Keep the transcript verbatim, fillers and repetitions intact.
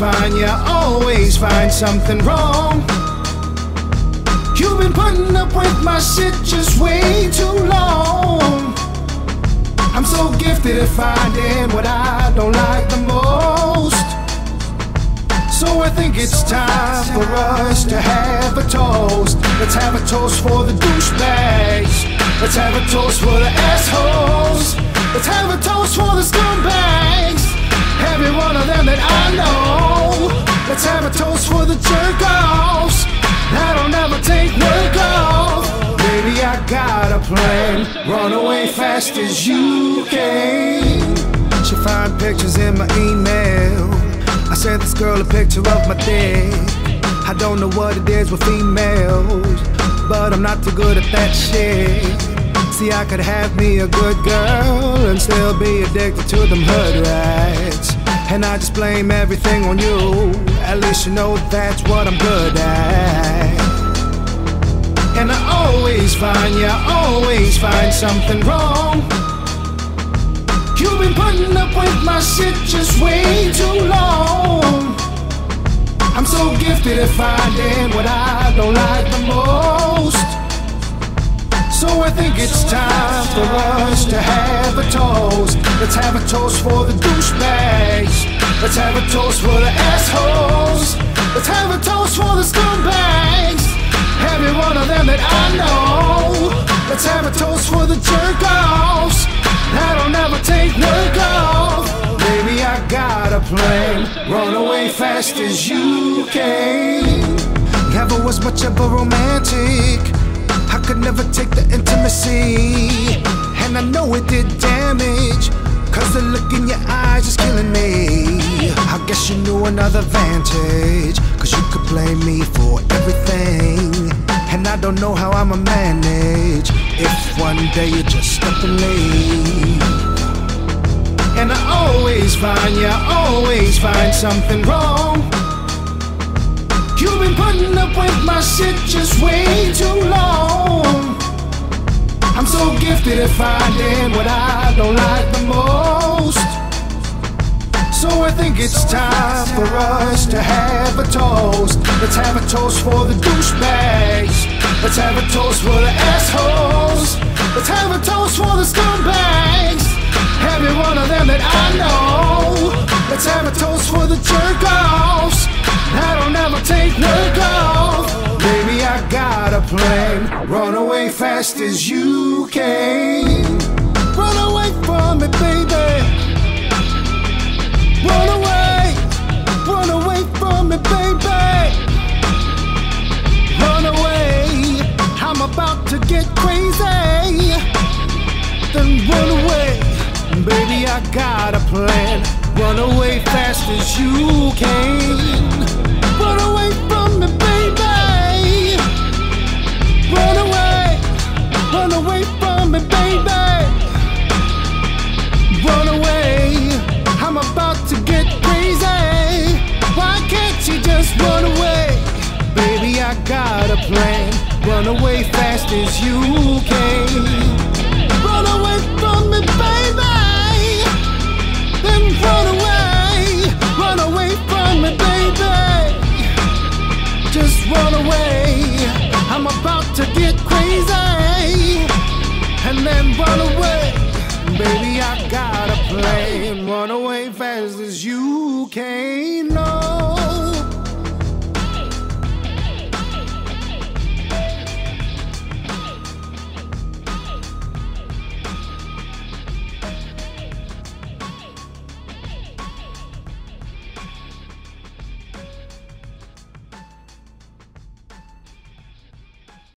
find, you always find something wrong. You've been putting up with my shit just way too long. I'm so gifted at finding what I don't like the most. So I think it's time for us to have a toast. Let's have a toast for the douchebags. Let's have a toast for the assholes. Let's have a toast for the scumbags. Every one of them that I know. Let's have a toast for the jerk-offs that'll never take work off. Baby, I got a plan. Run away fast as you can. She find pictures in my email. I sent this girl a picture of my dick. I don't know what it is with females, but I'm not too good at that shit. See, I could have me a good girl and still be addicted to them hood rats. And I just blame everything on you. At least you know that's what I'm good at. And I always find, you always find something wrong. You've been putting up with my shit just way too long. I'm so gifted at finding what I don't like the most. So I think it's time for us to have a toast. Let's have a toast for the douchebags. Let's have a toast for the assholes. Let's have a toast for the scumbags. Every one of them that I know. Let's have a toast for the jerk-offs that'll never take work off. Baby, I got a plan. Run away fast as you can. Never was much of a romantic. I could never take the intimacy, and I know it did damage, cause the look in your eyes is killing me. I guess you knew another vantage, cause you could blame me for everything, and I don't know how I'ma manage if one day you just step and leave. And I always find, you always find something wrong. You've been putting up with my shit just way too long. I'm so gifted at finding what I don't like the most. So I think it's time for us to have a toast. Let's have a toast for the douchebags. Let's have a toast for the assholes. Let's have a toast for the scumbags. Every one of them that I know. Let's have a toast for the jerk-offs that'll never take work off. Baby, I got a plan. Run away fast as you can. Run away from me, baby. Run away. Run away from me, baby. Run away. I'm about to get crazy. Then run away. Baby, I got a plan. Run away fast as you can. Run away from me, baby. Run away. Run away from me, baby. Run away. I'm about to get crazy. Why can't you just run away? Baby, I got a plan. Run away fast as you can. Run away from me, baby. Then run away. Run away from me, baby. Just run away. I'm about to get crazy. And then run away. Baby, I got a plan. Run away fast as you can. No.